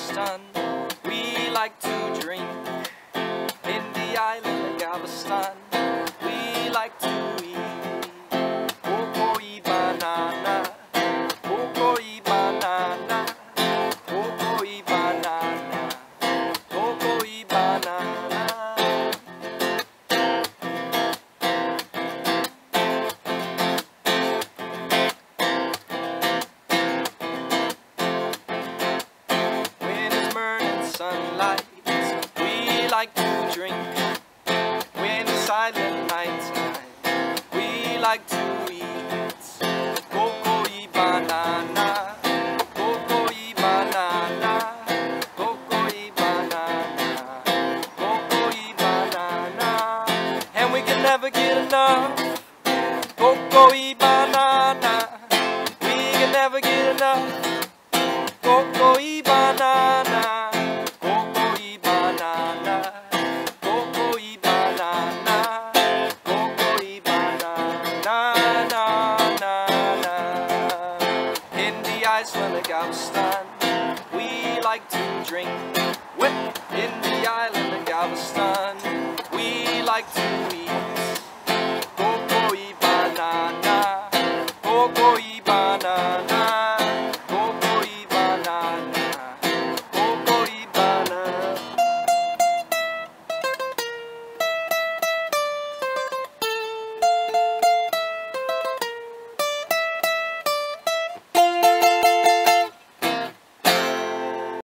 Galveston, we like to drink. In the island of Galveston, we like to eat. Cocoa y banana, cocoa y banana, cocoa y banana, cocoa y banana. Sunlight, we like to drink. When it's silent night time, we like to eat. Cocoa y banana, cocoa y banana, cocoa y banana, cocoa y banana. And we can never get enough. Cocoa y banana, we can never get enough. Cocoa y banana. Island of Galveston, we like to drink. In the island of Galveston, we like to eat.